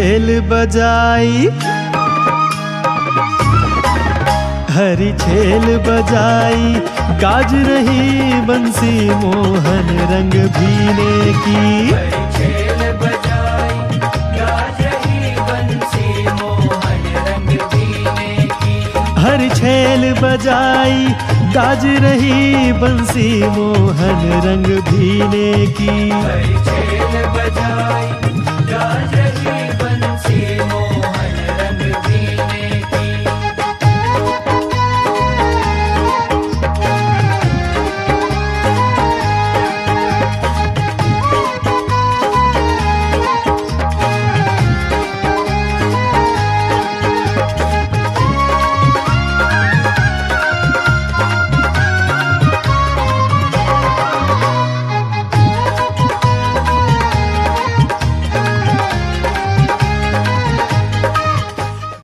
छेल बजाई, हरी छेल बजाई, गाज रही बंसी मोहन रंग भीने की। हरी छेल बजाई, गाज रही बंसी मोहन रंग भीने की। हरी छेल बजाई, गाज रही बंसी मोहन रंग भीने की। हरी छेल बजाई, गाज रही